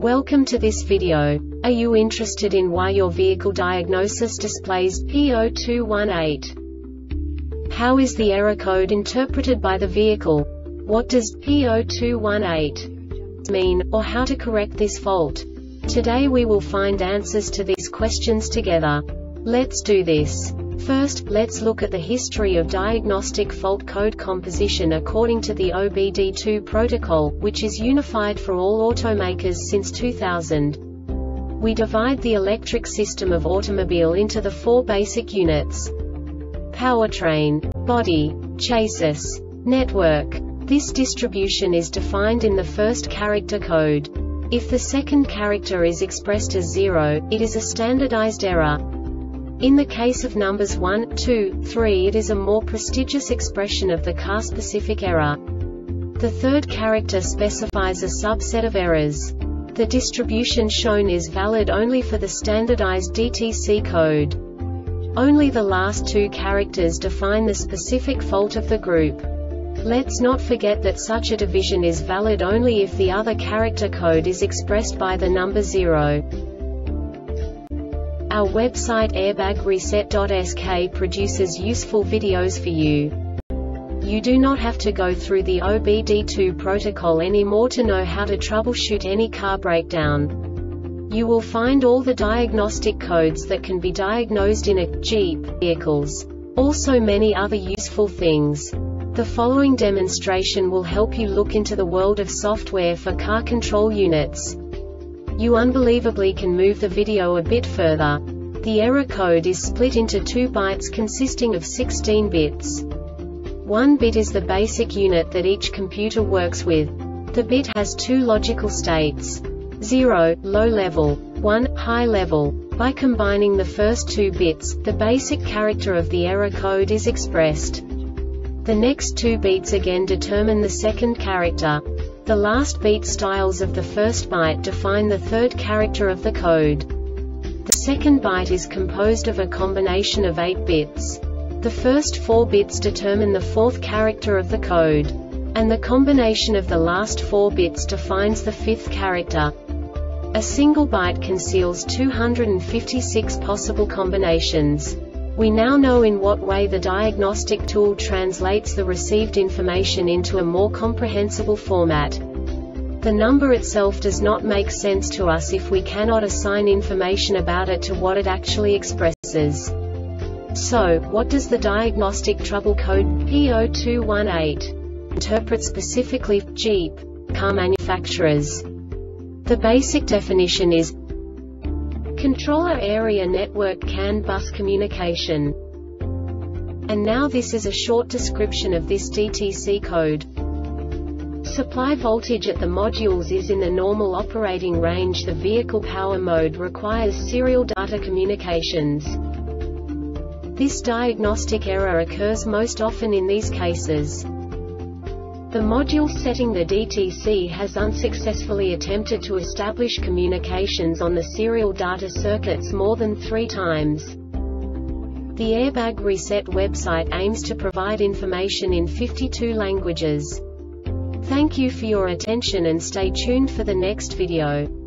Welcome to this video. Are you interested in why your vehicle diagnosis displays P0218? How is the error code interpreted by the vehicle? What does P0218 mean, or how to correct this fault? Today we will find answers to these questions together. Let's do this. First, let's look at the history of diagnostic fault code composition according to the OBD2 protocol, which is unified for all automakers since 2000. We divide the electric system of automobile into the four basic units: powertrain, body, chassis, network. This distribution is defined in the first character code. If the second character is expressed as 0, it is a standardized error. In the case of numbers 1, 2, 3, it is a more prestigious expression of the car-specific error. The third character specifies a subset of errors. The distribution shown is valid only for the standardized DTC code. Only the last two characters define the specific fault of the group. Let's not forget that such a division is valid only if the other character code is expressed by the number 0. Our website airbagreset.sk produces useful videos for you. You do not have to go through the OBD2 protocol anymore to know how to troubleshoot any car breakdown. You will find all the diagnostic codes that can be diagnosed in a Jeep vehicles. Also many other useful things. The following demonstration will help you look into the world of software for car control units. You unbelievably can move the video a bit further. The error code is split into 2 bytes consisting of 16 bits. 1 bit is the basic unit that each computer works with. The bit has 2 logical states: 0, low level, 1, high level. By combining the first 2 bits, the basic character of the error code is expressed. The next 2 beats again determine the second character. The last beat styles of the first byte define the third character of the code. The second byte is composed of a combination of 8 bits. The first 4 bits determine the fourth character of the code. And the combination of the last 4 bits defines the fifth character. A single byte conceals 256 possible combinations. We now know in what way the diagnostic tool translates the received information into a more comprehensible format. The number itself does not make sense to us if we cannot assign information about it to what it actually expresses. So, what does the diagnostic trouble code P0218 interpret specifically for Jeep car manufacturers? The basic definition is Controller Area Network CAN bus communication. And now this is a short description of this DTC code. Supply voltage at the modules is in the normal operating range. The vehicle power mode requires serial data communications. This diagnostic error occurs most often in these cases. The module setting the DTC has unsuccessfully attempted to establish communications on the serial data circuits more than 3 times. The Airbag Reset website aims to provide information in 52 languages. Thank you for your attention and stay tuned for the next video.